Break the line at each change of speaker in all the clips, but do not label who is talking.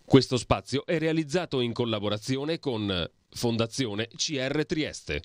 Questo spazio è realizzato in collaborazione con Fondazione CR Trieste.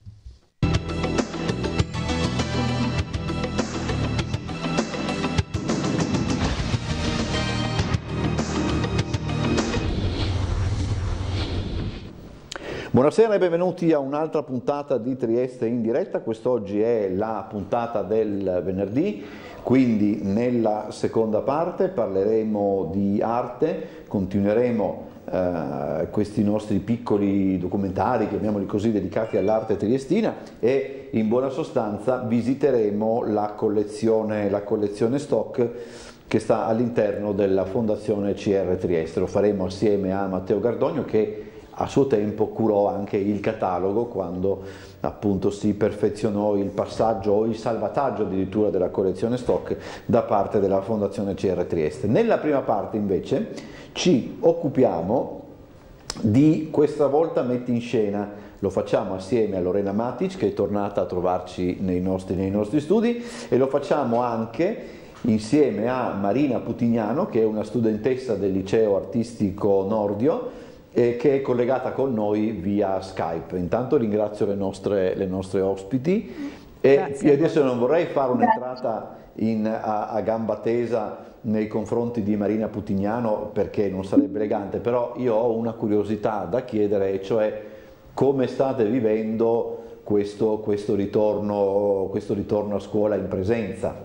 Buonasera e benvenuti a un'altra puntata di Trieste in diretta. Quest'oggi è la puntata del venerdì, quindi nella seconda parte parleremo di arte, continueremo questi nostri piccoli documentari, chiamiamoli così, dedicati all'arte triestina, e in buona sostanza visiteremo la collezione stock che sta all'interno della Fondazione CR Trieste. Lo faremo assieme a Matteo Gardogno, che a suo tempo curò anche il catalogo quando appunto si perfezionò il passaggio o il salvataggio addirittura della collezione stock da parte della Fondazione CR Trieste. Nella prima parte invece ci occupiamo di Questa volta metti in scena. Lo facciamo assieme a Lorena Matic, che è tornata a trovarci nei nostri studi, e lo facciamo anche insieme a Marina Putignano, che è una studentessa del liceo artistico Nordio, che è collegata con noi via Skype. Intanto ringrazio le nostre ospiti e io adesso non vorrei fare un'entrata a gamba tesa nei confronti di Marina Putignano, perché non sarebbe elegante, però io ho una curiosità da chiedere, cioè come state vivendo questo ritorno a scuola in presenza?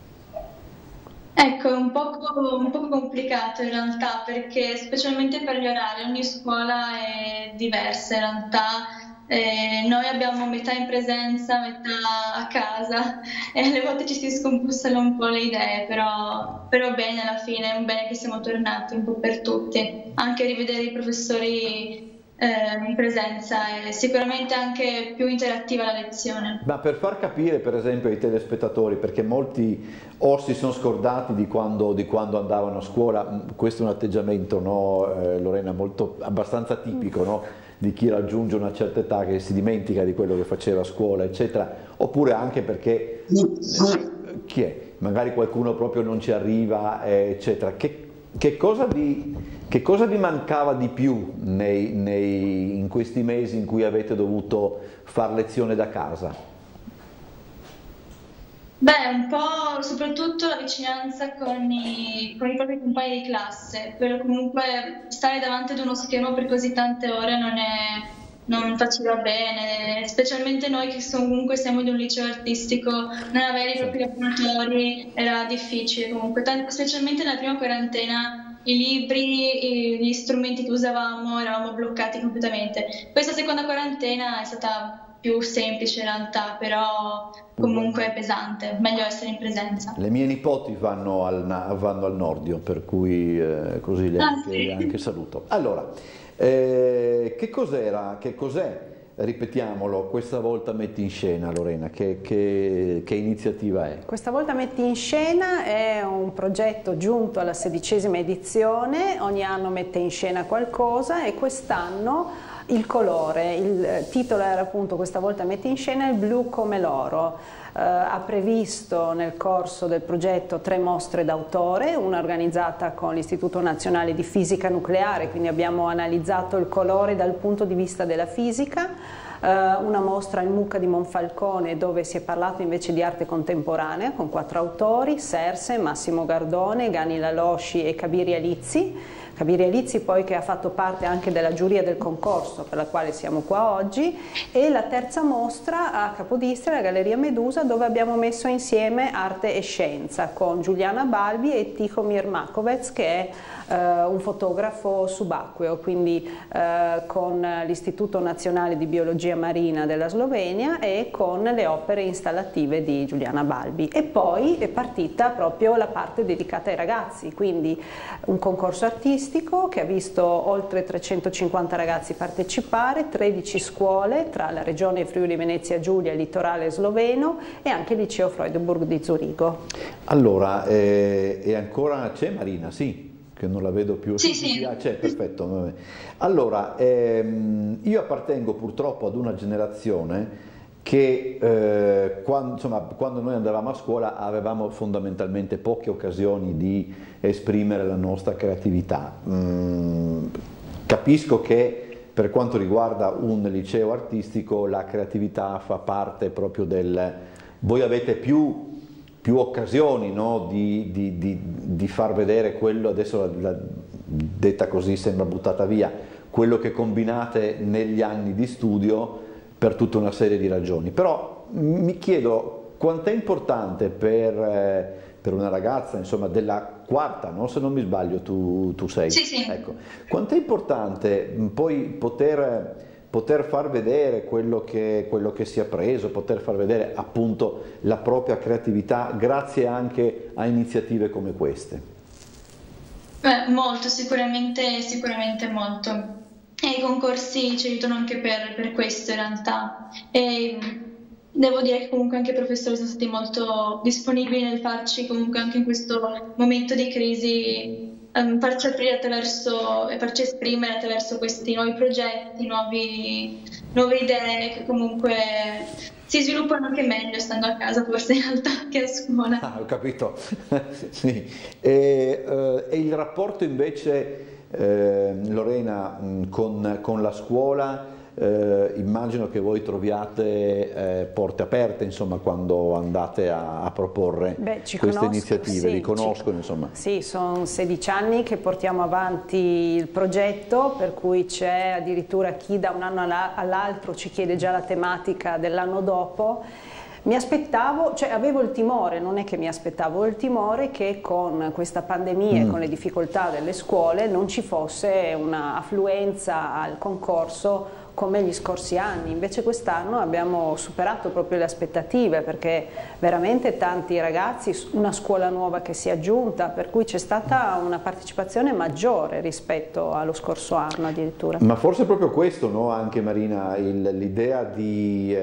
Ecco, è un poco complicato in realtà, perché specialmente per gli orari ogni scuola è diversa in realtà. Noi abbiamo metà in presenza, metà a casa e alle volte ci si scombussano un po' le idee, però bene, alla fine è un bene che siamo tornati un po' per tutti. Anche rivedere i professori in presenza è sicuramente anche più interattiva la lezione.
Ma per far capire per esempio ai telespettatori, perché molti o si sono scordati di quando andavano a scuola, questo è un atteggiamento, no, Lorena, abbastanza tipico, no, di chi raggiunge una certa età, che si dimentica di quello che faceva a scuola eccetera, oppure anche perché chi è? Magari qualcuno proprio non ci arriva eccetera. Che cosa vi mancava di più in questi mesi in cui avete dovuto fare lezione da casa?
Beh, un po' soprattutto la vicinanza con i propri compagni di classe, però comunque stare davanti ad uno schermo per così tante ore non faceva bene, specialmente noi che comunque siamo di un liceo artistico, non avere i propri laboratori era difficile comunque, specialmente nella prima quarantena. I libri, gli strumenti che usavamo, eravamo bloccati completamente. Questa seconda quarantena è stata più semplice in realtà, però comunque è pesante, meglio essere in presenza.
Le mie nipoti vanno al Nordio, per cui così le anche saluto. Allora, che cos'è? Ripetiamolo, Questa volta metti in scena, Lorena, che iniziativa è?
Questa volta metti in scena è un progetto giunto alla 16ª edizione, ogni anno mette in scena qualcosa e quest'anno il colore, il titolo era appunto Questa volta metti in scena il blu come l'oro. Ha previsto nel corso del progetto 3 mostre d'autore, una organizzata con l'Istituto Nazionale di Fisica Nucleare, quindi abbiamo analizzato il colore dal punto di vista della fisica, una mostra al MUCA di Monfalcone dove si è parlato invece di arte contemporanea con 4 autori, Serse, Massimo Gardone, Gani Lalosci e Kabiri Alizzi. Kabiri Alizzi poi che ha fatto parte anche della giuria del concorso per la quale siamo qua oggi, e la terza mostra a Capodistria, la Galleria Medusa, dove abbiamo messo insieme arte e scienza con Giuliana Balbi e Tihomir Makovec, che è un fotografo subacqueo, quindi con l'Istituto Nazionale di Biologia Marina della Slovenia e con le opere installative di Giuliana Balbi. E poi è partita proprio la parte dedicata ai ragazzi, quindi un concorso artistico che ha visto oltre 350 ragazzi partecipare, 13 scuole tra la regione Friuli Venezia Giulia, il litorale sloveno e anche il liceo Freudenburg di Zurigo.
Allora, e ancora c'è Marina? Sì. Che non la vedo più.
Sì.
C'è, perfetto. Vabbè. Allora, io appartengo purtroppo ad una generazione che quando noi andavamo a scuola avevamo fondamentalmente poche occasioni di esprimere la nostra creatività. Capisco che per quanto riguarda un liceo artistico la creatività fa parte proprio del... Voi avete più occasioni, no, di far vedere quello, adesso detta così sembra buttata via, quello che combinate negli anni di studio per tutta una serie di ragioni. Però mi chiedo quanto è importante per una ragazza, insomma, della quarta, no? Se non mi sbaglio tu sei.
Sì.
Ecco. Quanto è importante poi poter far vedere quello che si è appreso, poter far vedere appunto la propria creatività grazie anche a iniziative come queste?
Molto, sicuramente molto. E i concorsi ci aiutano anche per questo in realtà. E devo dire che comunque anche i professori sono stati molto disponibili nel farci comunque anche in questo momento di crisi farci aprire attraverso e farci esprimere attraverso questi nuovi progetti, nuove idee che comunque si sviluppano anche meglio stando a casa forse in realtà che a scuola.
Ah, ho capito. Sì. E il rapporto invece, Lorena, con la scuola, immagino che voi troviate porte aperte, insomma, quando andate a proporre queste iniziative,
sì,
li conoscono, insomma.
Sì, sono 16 anni che portiamo avanti il progetto, per cui c'è addirittura chi da un anno all'altro ci chiede già la tematica dell'anno dopo. Mi aspettavo, cioè avevo il timore, non è che mi aspettavo, il timore che con questa pandemia e con le difficoltà delle scuole non ci fosse una affluenza al concorso come gli scorsi anni. Invece quest'anno abbiamo superato proprio le aspettative, perché veramente tanti ragazzi, una scuola nuova che si è aggiunta, per cui c'è stata una partecipazione maggiore rispetto allo scorso anno addirittura.
Ma forse proprio questo, no, anche Marina, l'idea di...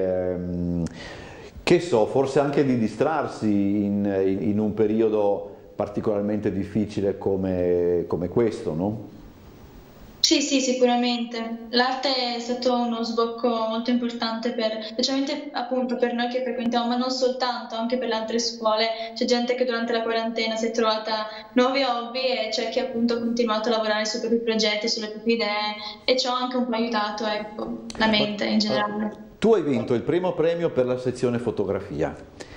che so, forse anche di distrarsi in un periodo particolarmente difficile come questo, no?
Sì, sicuramente. L'arte è stato uno sbocco molto importante specialmente appunto per noi che frequentiamo, ma non soltanto, anche per le altre scuole. C'è gente che durante la quarantena si è trovata nuovi hobby e c'è chi appunto ha continuato a lavorare sui propri progetti, sulle proprie idee e ciò ha anche un po' aiutato, ecco, la mente in generale.
Tu hai vinto il primo premio per la sezione fotografia.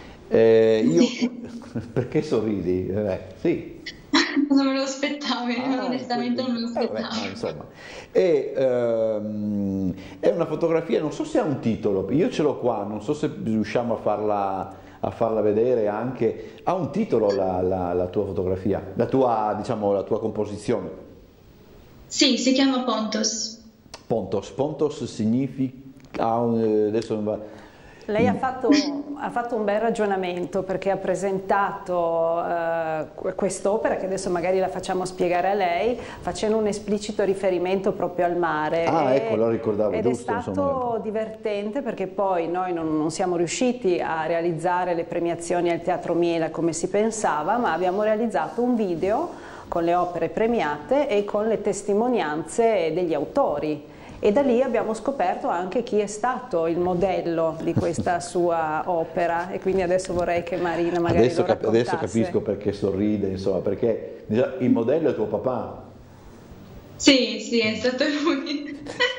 Perché sorridi? Sì.
Non me lo aspettavo, onestamente non me lo aspettavo.
Insomma. È una fotografia, non so se ha un titolo, io ce l'ho qua, non so se riusciamo a farla vedere anche. Ha un titolo la tua fotografia, la tua composizione?
Sì, si chiama Pontos.
Pontos significa... adesso non va...
Lei ha fatto un bel ragionamento, perché ha presentato quest'opera, che adesso magari la facciamo spiegare a lei, facendo un esplicito riferimento proprio al mare.
Ecco, lo ricordavo
ed
giusto.
È stato
insomma,
divertente, perché poi noi non siamo riusciti a realizzare le premiazioni al Teatro Miela come si pensava, ma abbiamo realizzato un video con le opere premiate e con le testimonianze degli autori. E da lì abbiamo scoperto anche chi è stato il modello di questa sua opera, e quindi adesso vorrei che Marina magari lo raccontasse.
Adesso capisco perché sorride, insomma, perché il modello è tuo papà.
Sì, è stato lui.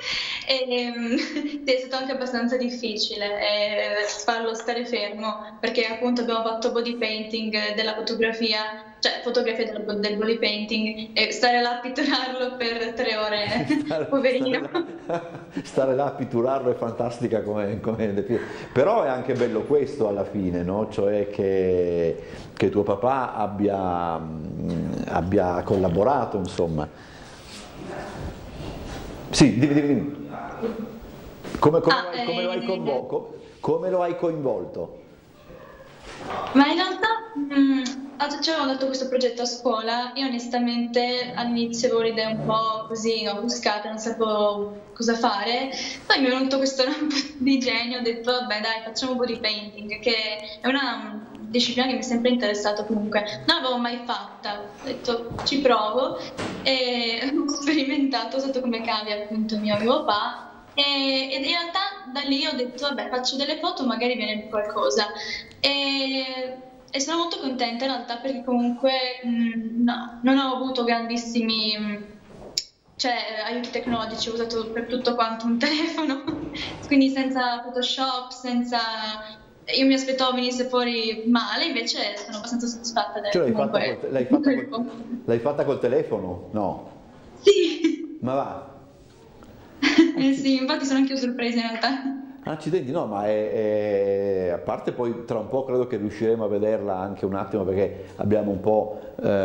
È stato anche abbastanza difficile farlo stare fermo, perché appunto abbiamo fatto body painting della fotografia, cioè fotografia del body painting, e stare là a pitturarlo per 3 ore, poverino.
Stare là a pitturarlo è fantastica come però è anche bello questo alla fine, no? Cioè che tuo papà abbia collaborato, insomma. Sì, dimmi. Come lo hai coinvolto?
Ma in realtà ci avevamo dato questo progetto a scuola. Io onestamente all'inizio avevo l'idea un po' così offuscata, non sapevo cosa fare. Poi mi è venuto questo lampo di genio, ho detto vabbè dai, facciamo body painting, che è una disciplina che mi è sempre interessato comunque. Non l'avevo mai fatta, ho detto ci provo e ho sperimentato sotto come cambia appunto mio papà. ed in realtà da lì ho detto, vabbè, faccio delle foto, magari viene qualcosa. E sono molto contenta in realtà perché comunque no, non ho avuto grandissimi aiuti tecnologici, ho usato per tutto quanto un telefono, quindi senza Photoshop, senza... Io mi aspettavo venisse fuori male, invece sono abbastanza soddisfatta del
l'hai fatta col telefono? No.
Sì.
Ma va?
Sì, infatti sono anche io sorpresa in realtà.
Accidenti, no, ma a parte poi tra un po' credo che riusciremo a vederla anche un attimo perché abbiamo un po'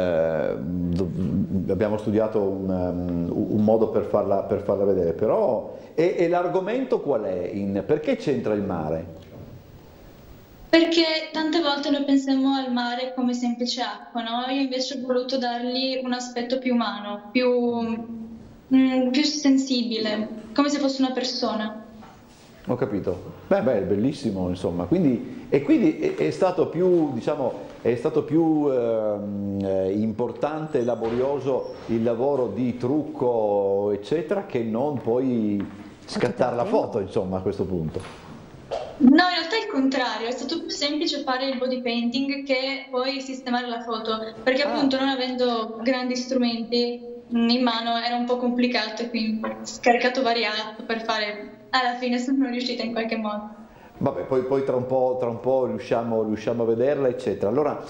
abbiamo studiato un modo per farla vedere, però e l'argomento qual è? Perché c'entra il mare?
Perché tante volte noi pensiamo al mare come semplice acqua, no? Io invece ho voluto dargli un aspetto più umano, più sensibile, come se fosse una persona.
Ho capito. Beh, è bellissimo, insomma. Quindi è stato più, diciamo, importante e laborioso il lavoro di trucco, eccetera, che non poi scattare la foto, insomma, a questo punto.
No, in realtà è il contrario, è stato più semplice fare il body painting che poi sistemare la foto, perché appunto non avendo grandi strumenti in mano era un po' complicato e quindi ho scaricato varie app per fare, alla fine sono riuscita in qualche modo.
Vabbè, poi tra un po' riusciamo a vederla, eccetera. Allora,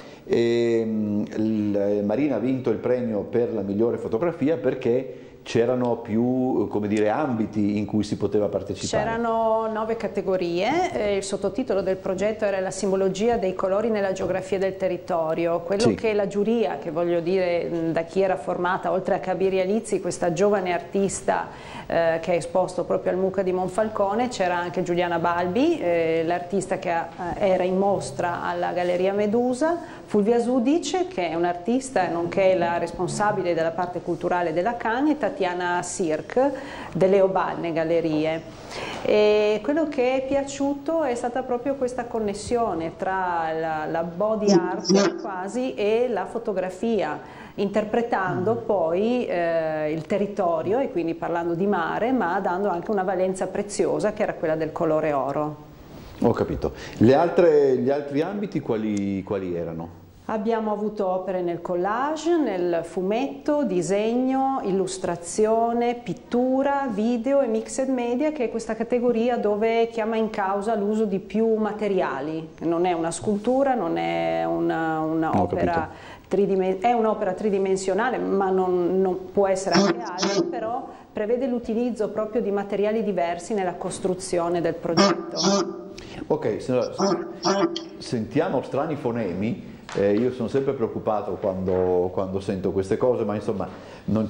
Marina ha vinto il premio per la migliore fotografia perché c'erano più, come dire, ambiti in cui si poteva partecipare.
C'erano 9 categorie, il sottotitolo del progetto era la simbologia dei colori nella geografia del territorio. Quello che la giuria, che voglio dire da chi era formata, oltre a Cabiria Lizzi, questa giovane artista che è esposto proprio al MUCA di Monfalcone, c'era anche Giuliana Balbi, l'artista che era in mostra alla Galleria Medusa, Fulvia Sudic, che è un'artista nonché la responsabile della parte culturale della CAN, e Tatiana Sirk delle Obalne Gallerie. E quello che è piaciuto è stata proprio questa connessione tra la body art quasi e la fotografia, interpretando poi il territorio e quindi parlando di mare, ma dando anche una valenza preziosa che era quella del colore oro.
Ho capito. Gli altri ambiti quali erano?
Abbiamo avuto opere nel collage, nel fumetto, disegno, illustrazione, pittura, video e mixed media, che è questa categoria dove chiama in causa l'uso di più materiali. Non è una scultura, non è un'opera è un'opera tridimensionale, ma non può essere anche altro, però prevede l'utilizzo proprio di materiali diversi nella costruzione del progetto.
Ok, sentiamo strani fonemi. Io sono sempre preoccupato quando sento queste cose, ma insomma non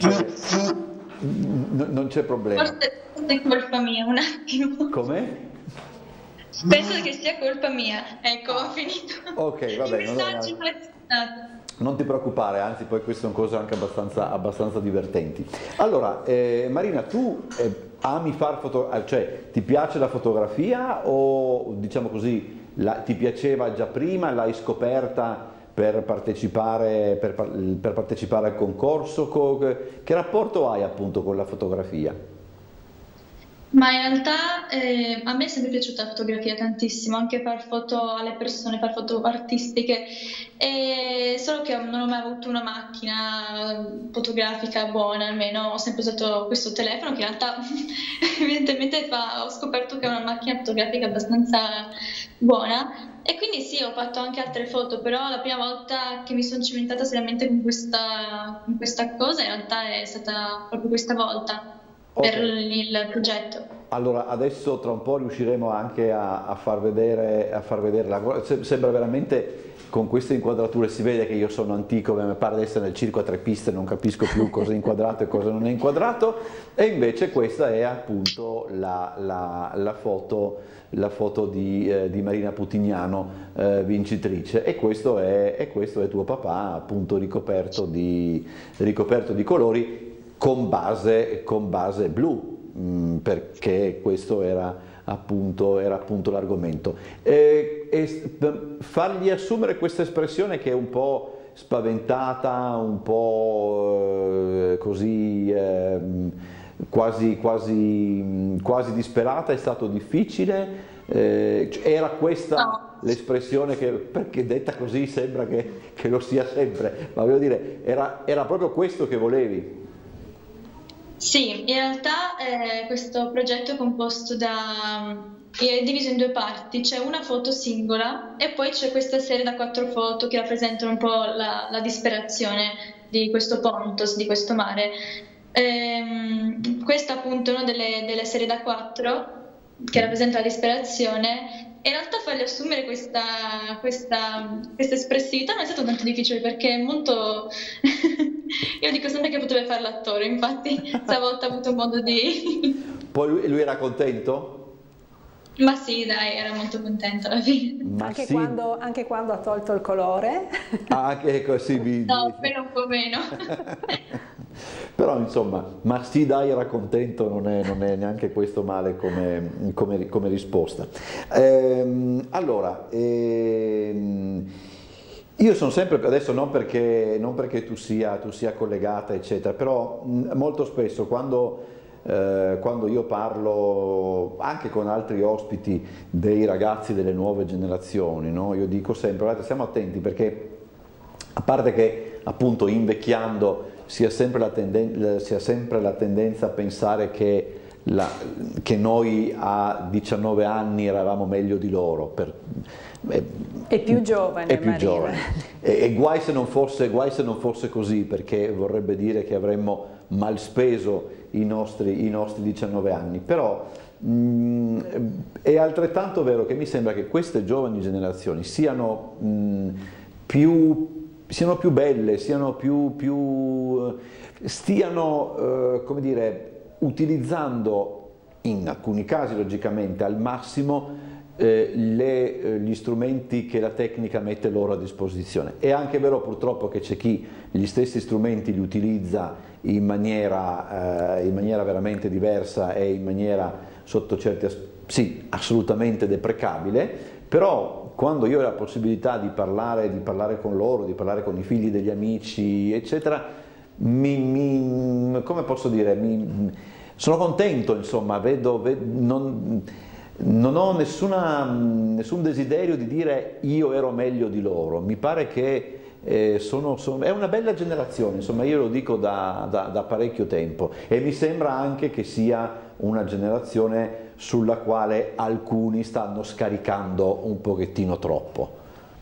c'è problema.
Forse è colpa mia, un attimo.
Com'è?
Penso che sia colpa mia. Ecco, ho finito.
Ok, va bene. Non ti preoccupare, anzi poi queste sono cose anche abbastanza divertenti. Allora, Marina, tu ami cioè ti piace la fotografia o diciamo così ti piaceva già prima, l'hai scoperta per partecipare al concorso? Che rapporto hai appunto con la fotografia?
Ma in realtà a me è sempre piaciuta la fotografia tantissimo, anche far foto alle persone, far foto artistiche, solo che non ho mai avuto una macchina fotografica buona, almeno ho sempre usato questo telefono che in realtà evidentemente ho scoperto che è una macchina fotografica abbastanza buona e quindi sì, ho fatto anche altre foto, però la prima volta che mi sono cimentata seriamente con questa cosa in realtà è stata proprio questa volta. Per il progetto.
Allora adesso tra un po' riusciremo anche a far vedere la... Sembra veramente, con queste inquadrature si vede che io sono antico, mi pare di essere nel circo a 3 piste, non capisco più cosa è inquadrato e cosa non è inquadrato, e invece questa è appunto la foto di Marina Putignano, vincitrice, e questo è tuo papà appunto ricoperto di colori con base blu, perché questo era appunto l'argomento. Fargli assumere questa espressione che è un po' spaventata, un po' così quasi disperata? È stato difficile? Era questa l'espressione perché detta così sembra che lo sia sempre, ma voglio dire, era proprio questo che volevi?
Sì, in realtà questo progetto è composto è diviso in due parti, c'è una foto singola e poi c'è questa serie da 4 foto che rappresentano un po' la disperazione di questo Pontos, di questo mare. Questa appunto è una delle serie da 4 che rappresenta la disperazione, e in realtà fargli assumere questa espressività non è stato tanto difficile, perché è molto io dico sempre che poteva fare l'attore, infatti stavolta ho avuto modo di
Poi lui era contento?
Ma sì, dai, era molto contento alla fine.
Anche, sì. Anche quando ha tolto il colore?
Anche così.
No, però un po' meno.
Però insomma, ma sì dai, era contento, non è neanche questo male come risposta. Allora, io sono sempre, adesso non perché tu sia collegata eccetera, però molto spesso quando io parlo anche con altri ospiti dei ragazzi delle nuove generazioni, no? Io dico sempre, guardate, stiamo attenti, perché a parte che appunto invecchiando si ha sempre la tendenza a pensare che noi a 19 anni eravamo meglio di loro.
È più giovane,
è più giovane. E guai se non fosse così, perché vorrebbe dire che avremmo mal speso i nostri 19 anni. Però è altrettanto vero che mi sembra che queste giovani generazioni siano più belle, stiano come dire, utilizzando in alcuni casi logicamente al massimo gli strumenti che la tecnica mette loro a disposizione. È anche vero purtroppo che c'è chi gli stessi strumenti li utilizza in maniera veramente diversa e in maniera sotto certi sì, assolutamente deprecabile, però quando io ho la possibilità di parlare con loro, di parlare con i figli degli amici eccetera, come posso dire, sono contento, insomma, non ho nessun desiderio di dire io ero meglio di loro. Mi pare che è una bella generazione, insomma, io lo dico da parecchio tempo, e mi sembra anche che sia una generazione sulla quale alcuni stanno scaricando un pochettino troppo.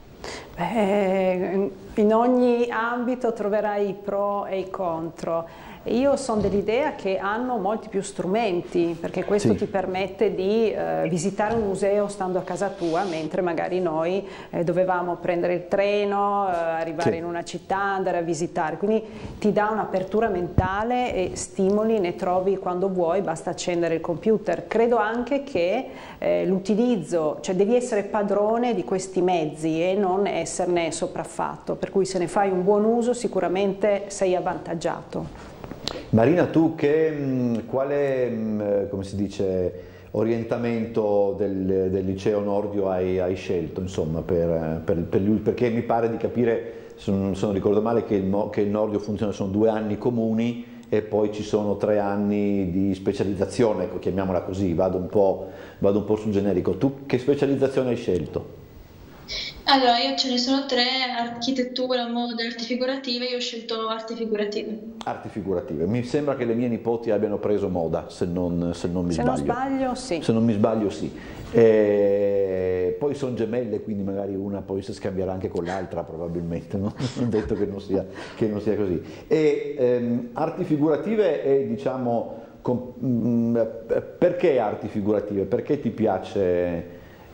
In ogni ambito troverai i pro e i contro. Io sono dell'idea che hanno molti più strumenti, perché questo ti permette di visitare un museo stando a casa tua, mentre magari noi dovevamo prendere il treno, arrivare in una città, andare a visitare, quindi ti dà un'apertura mentale e stimoli ne trovi quando vuoi, basta accendere il computer. Credo anche che l'utilizzo, cioè devi essere padrone di questi mezzi e non esserne sopraffatto, per cui se ne fai un buon uso sicuramente sei avvantaggiato.
Marina, tu quale, come si dice, orientamento del liceo Nordio hai scelto, insomma, perché mi pare di capire, se non ricordo male, che il Nordio funziona, sono 2 anni comuni e poi ci sono 3 anni di specializzazione, ecco, chiamiamola così, vado un po' sul generico. Tu che specializzazione hai scelto?
Allora, io ce ne sono 3, architettura, moda e arti figurative, io ho scelto arti figurative.
Arti figurative, mi sembra che le mie nipoti abbiano preso moda, se non mi sbaglio.
Se non sbaglio sì.
Se non mi sbaglio sì. Poi sono gemelle, quindi magari una poi si scambierà anche con l'altra probabilmente, non è detto che non sia così. E arti figurative è, diciamo, perché arti figurative? Perché ti piace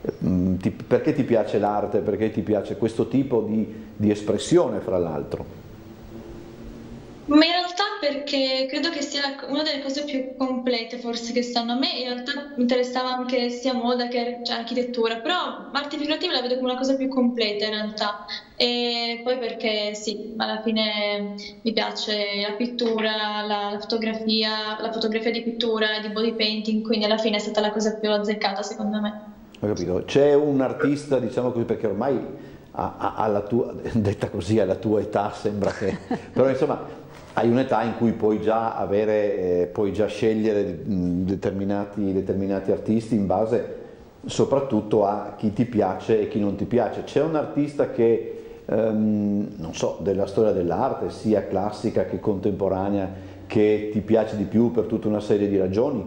l'arte, perché ti piace questo tipo di espressione, fra l'altro?
Ma in realtà perché credo che sia una delle cose più complete forse che stanno a me. In realtà mi interessava anche sia moda che architettura, però arti figurative la vedo come una cosa più completa in realtà. E poi perché sì, alla fine mi piace la pittura, la fotografia di pittura, di body painting, quindi alla fine è stata la cosa più azzeccata secondo me.
Ho capito. C'è un artista, diciamo così, perché ormai alla tua, detta così, alla tua età sembra che, però insomma hai un'età in cui puoi già avere, puoi già scegliere determinati artisti in base soprattutto a chi ti piace e chi non ti piace. C'è un artista che, non so, della storia dell'arte, sia classica che contemporanea, che ti piace di più per tutta una serie di ragioni?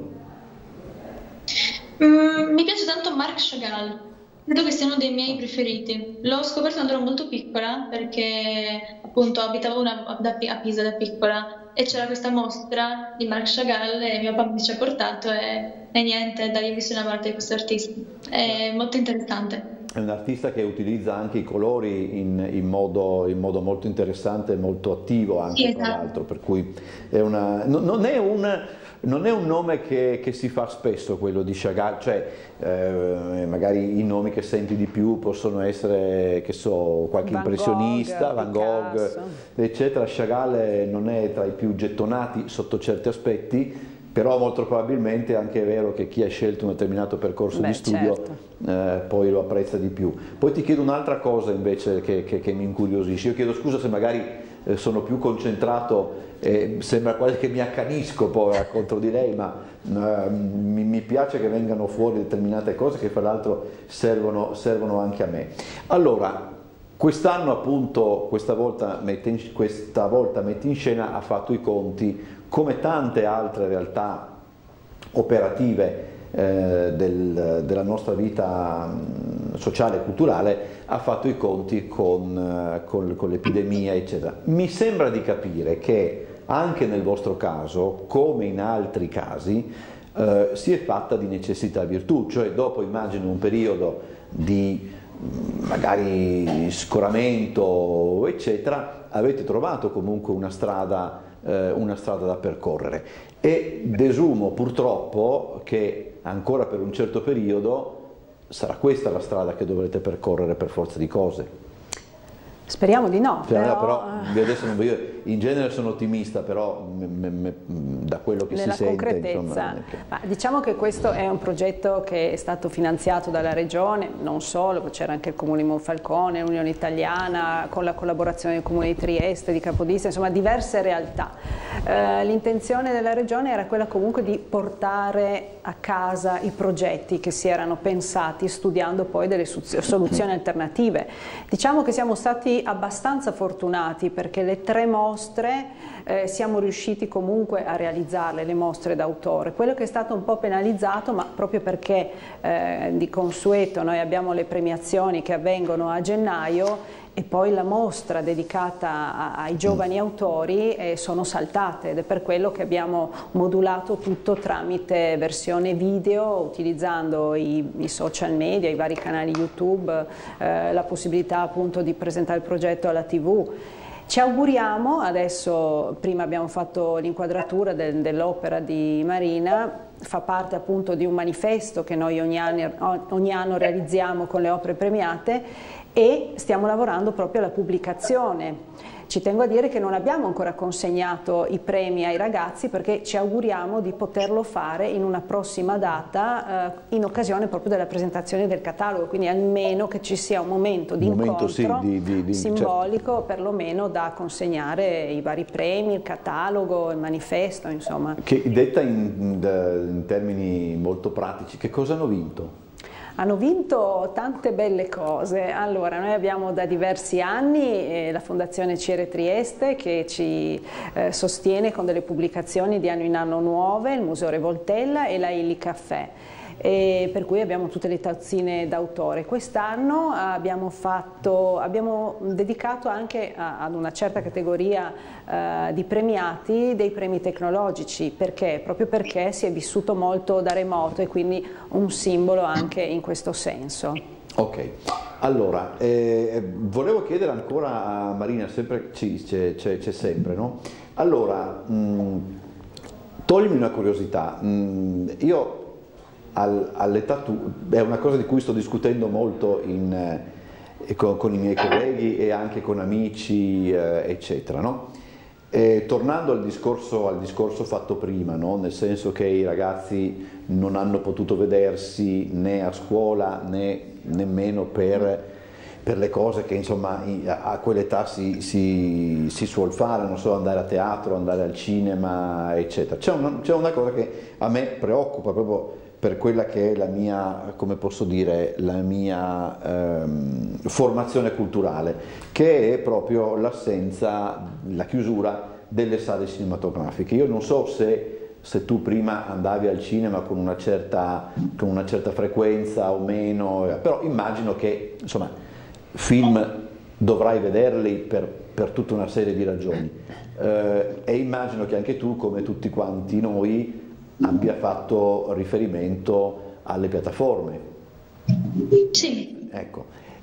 Mi piace tanto Marc Chagall, credo che sia uno dei miei preferiti. L'ho scoperto quando ero molto piccola perché appunto abitavo a Pisa da piccola e c'era questa mostra di Marc Chagall e mio papà mi ci ha portato e niente, da lì mi sono innamorata di questo artista. È molto interessante.
È un artista che utilizza anche i colori in modo molto interessante e molto attivo anche,
Sì,
tra
esatto.
l'altro, per cui è non è un nome che si fa spesso, quello di Chagall, cioè magari i nomi che senti di più possono essere, che so, qualche
Van
impressionista,
Gogh,
Van Gogh,
Picasso.
eccetera. Chagall non è tra i più gettonati sotto certi aspetti, però molto probabilmente anche è vero che chi ha scelto un determinato percorso di studio poi lo apprezza di più. Poi ti chiedo un'altra cosa invece che mi incuriosisce. Io chiedo scusa se magari sono più concentrato, sembra quasi che mi accanisco poi contro di lei, ma mi piace che vengano fuori determinate cose che fra l'altro servono anche a me. Allora, quest'anno appunto, questa volta Metti in Scena ha fatto i conti, come tante altre realtà operative della nostra vita sociale e culturale, ha fatto i conti con l'epidemia, eccetera. Mi sembra di capire che anche nel vostro caso, come in altri casi, si è fatta di necessità virtù, cioè dopo, immagino, un periodo di magari scoramento, eccetera, avete trovato comunque una strada da percorrere, e desumo purtroppo che ancora per un certo periodo sarà questa la strada che dovrete percorrere per forza di cose.
Speriamo di no,
però adesso io in genere sono ottimista, però da quello che
nella
si sente,
concretezza,
insomma,
ma diciamo che questo è un progetto che è stato finanziato dalla Regione, non solo, c'era anche il Comune di Monfalcone, l'Unione Italiana, con la collaborazione del Comune di Trieste, di Capodistria, insomma diverse realtà. L'intenzione della Regione era quella comunque di portare a casa i progetti che si erano pensati, studiando poi delle soluzioni alternative. Diciamo che siamo stati abbastanza fortunati perché le 3 mostre siamo riusciti comunque a realizzarle, le mostre d'autore. Quello che è stato un po' penalizzato, ma proprio perché di consueto noi abbiamo le premiazioni che avvengono a gennaio e poi la mostra dedicata ai giovani autori sono saltate, ed è per quello che abbiamo modulato tutto tramite versione video, utilizzando i social media, i vari canali YouTube, la possibilità appunto di presentare il progetto alla TV. Ci auguriamo, adesso prima abbiamo fatto l'inquadratura dell'opera di Marina, fa parte appunto di un manifesto che noi ogni anno realizziamo con le opere premiate, e stiamo lavorando proprio alla pubblicazione. Ci tengo a dire che non abbiamo ancora consegnato i premi ai ragazzi perché ci auguriamo di poterlo fare in una prossima data in occasione proprio della presentazione del catalogo, quindi almeno che ci sia un momento di incontro simbolico, certo, perlomeno da consegnare i vari premi, il catalogo, il manifesto, insomma.
Che detta in termini molto pratici, che cosa hanno vinto?
Hanno vinto tante belle cose. Allora, noi abbiamo da diversi anni la Fondazione CR Trieste che ci sostiene con delle pubblicazioni di anno in anno nuove, il Museo Revoltella e la Illy Caffè. E per cui abbiamo tutte le tazzine d'autore. Quest'anno abbiamo dedicato anche ad una certa categoria di premiati dei premi tecnologici. Perché? Proprio perché si è vissuto molto da remoto e quindi un simbolo anche in questo senso.
Ok, allora volevo chiedere ancora a Marina, sempre c'è sempre, no? Allora, toglimi una curiosità, io all'età è una cosa di cui sto discutendo molto con i miei colleghi e anche con amici, eccetera, no? Tornando al discorso fatto prima, no? Nel senso che i ragazzi non hanno potuto vedersi né a scuola né nemmeno per per le cose che insomma a quell'età si suol fare, non so, andare a teatro, andare al cinema, eccetera. C'è una cosa che a me preoccupa proprio per quella che è la mia, come posso dire, la mia formazione culturale, che è proprio l'assenza, la chiusura delle sale cinematografiche. Io non so se tu prima andavi al cinema con una certa frequenza o meno, però immagino che insomma film dovrai vederli per tutta una serie di ragioni, e immagino che anche tu, come tutti quanti noi, abbia fatto riferimento alle piattaforme.
Sì.
Ecco.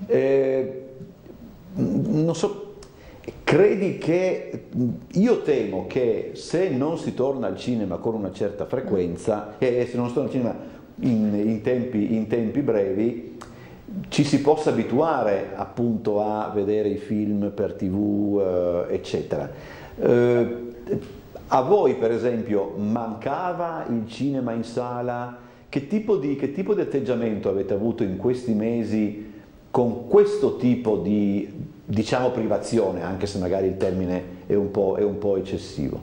Non so, credi che, io temo che se non si torna al cinema con una certa frequenza, e se non si torna al cinema in tempi brevi, ci si possa abituare appunto a vedere i film per TV, eccetera. A voi per esempio mancava il cinema in sala? Che tipo di atteggiamento avete avuto in questi mesi con questo tipo di, diciamo, privazione, anche se magari il termine è un po' eccessivo?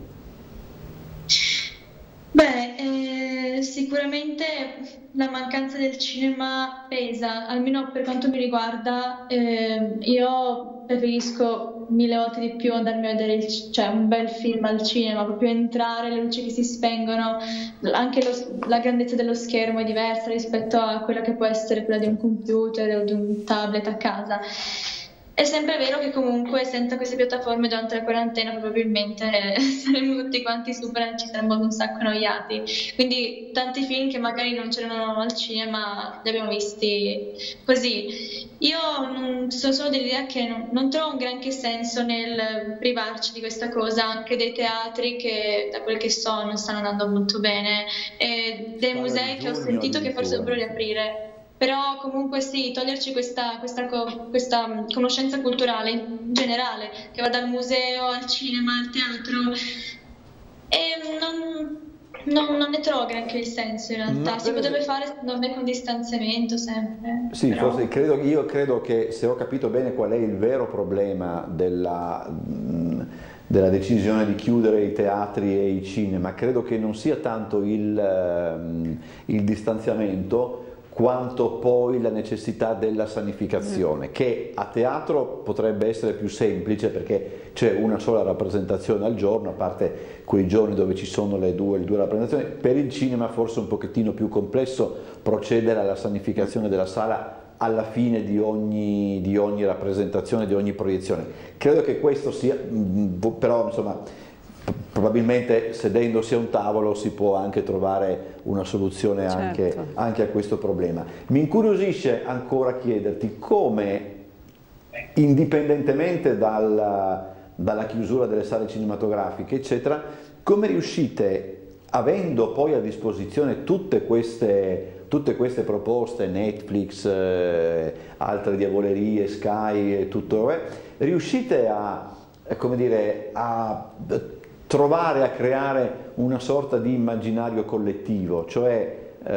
Beh, sicuramente la mancanza del cinema pesa, almeno per quanto mi riguarda. Io preferisco 1000 volte di più andarmi a vedere un bel film al cinema, proprio entrare, le luci che si spengono, anche la grandezza dello schermo è diversa rispetto a quella che può essere quella di un computer o di un tablet a casa. È sempre vero che comunque senza queste piattaforme durante la quarantena probabilmente saremmo tutti quanti ci saremmo un sacco annoiati, quindi tanti film che magari non c'erano al cinema li abbiamo visti così. Io sono solo dell'idea che non trovo un granché senso nel privarci di questa cosa, anche dei teatri che da quel che so non stanno andando molto bene, e dei musei che ho sentito che forse dovrebbero riaprire. Però comunque sì, toglierci questa conoscenza culturale in generale, che va dal museo al cinema al teatro, e non ne trovo granché il senso in realtà. Si potrebbe fare secondo me con distanziamento sempre.
Sì, però... forse io credo che, se ho capito bene qual è il vero problema della decisione di chiudere i teatri e i cinema, credo che non sia tanto il distanziamento, quanto poi la necessità della sanificazione, che a teatro potrebbe essere più semplice perché c'è una sola rappresentazione al giorno, a parte quei giorni dove ci sono le due rappresentazioni. Per il cinema forse è un pochettino più complesso procedere alla sanificazione della sala alla fine di ogni rappresentazione, di ogni proiezione. Credo che questo sia, però insomma, probabilmente sedendosi a un tavolo si può anche trovare una soluzione, certo, anche a questo problema. Mi incuriosisce ancora chiederti come, indipendentemente dalla chiusura delle sale cinematografiche eccetera, come riuscite, avendo poi a disposizione tutte queste proposte, Netflix, altre diavolerie, Sky e tutto, riuscite a, come dire, a trovare, a creare una sorta di immaginario collettivo, cioè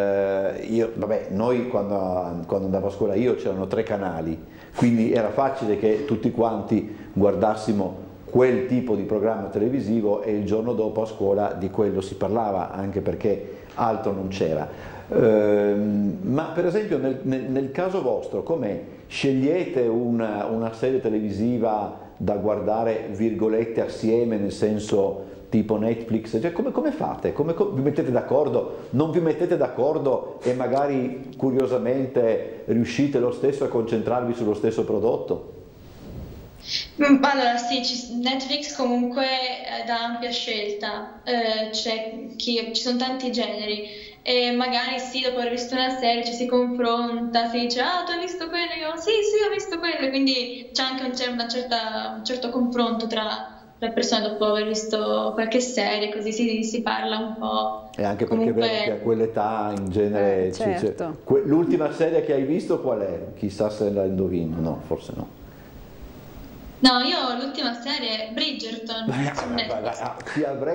noi quando andavo a scuola io c'erano 3 canali, quindi era facile che tutti quanti guardassimo quel tipo di programma televisivo e il giorno dopo a scuola di quello si parlava, anche perché altro non c'era. Ma per esempio nel caso vostro, com'è? Scegliete una serie televisiva da guardare, virgolette, assieme, nel senso tipo Netflix, cioè come fate? Come vi mettete d'accordo? Non vi mettete d'accordo e magari curiosamente riuscite lo stesso a concentrarvi sullo stesso prodotto?
Allora sì, Netflix comunque dà ampia scelta, ci sono tanti generi e magari sì, dopo aver visto una serie ci si confronta, si dice tu hai visto quello? Io sì, ho visto quello, quindi c'è anche un certo confronto tra le persone dopo aver visto qualche serie, così si parla un po'.
E anche perché comunque... vedo che a quell'età in genere
certo.
L'ultima serie che hai visto qual è? Chissà se la indovino, no, forse no.
No, io l'ultima serie è Bridgerton su Netflix.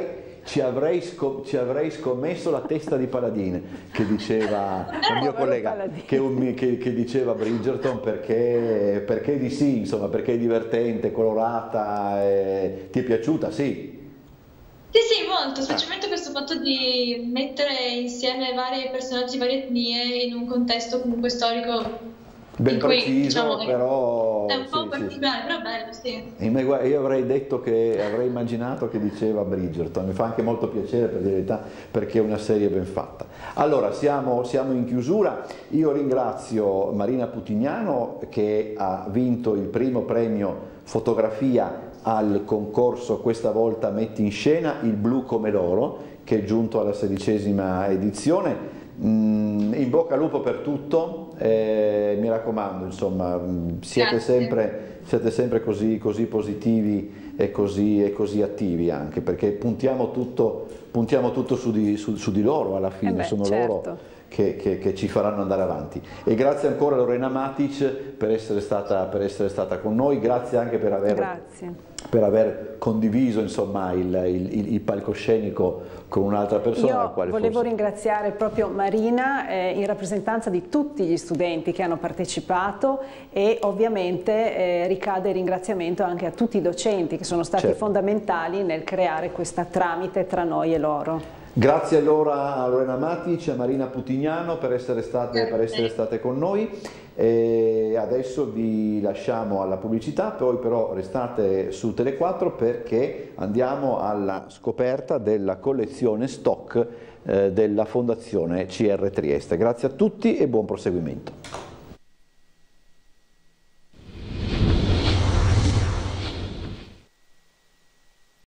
ci avrei scommesso la testa di paladine, che diceva il mio collega, che diceva Bridgerton, perché di sì, insomma, perché è divertente, colorata, ti è piaciuta? Sì.
Sì, molto, specialmente questo fatto di mettere insieme vari personaggi, varie etnie in un contesto comunque storico
ben
cui,
preciso,
diciamo,
però
è un po' particolare, però bello, sì.
Io avrei immaginato che diceva Bridgerton, mi fa anche molto piacere, per dire la verità, perché è una serie ben fatta. Allora, siamo in chiusura. Io ringrazio Marina Putignano, che ha vinto il primo premio fotografia al concorso Questa volta metti in scena, il blu come l'oro, che è giunto alla 16ª edizione. In bocca al lupo per tutto, mi raccomando, insomma, siete sempre così positivi e così attivi, anche perché puntiamo tutto su di loro alla fine, sono
certo.
loro che ci faranno andare avanti. E grazie ancora a Lorena Matic per essere stata con noi, grazie anche per aver condiviso, insomma, il palcoscenico con un'altra persona.
Io volevo ringraziare proprio Marina in rappresentanza di tutti gli studenti che hanno partecipato, e ovviamente ricade il ringraziamento anche a tutti i docenti che sono stati fondamentali nel creare questa tramite tra noi e loro.
Grazie allora a Lorena Matic, a Marina Putignano per essere state con noi. E adesso vi lasciamo alla pubblicità, poi però restate su Tele4 perché andiamo alla scoperta della collezione stock della Fondazione CR Trieste. Grazie a tutti e buon proseguimento.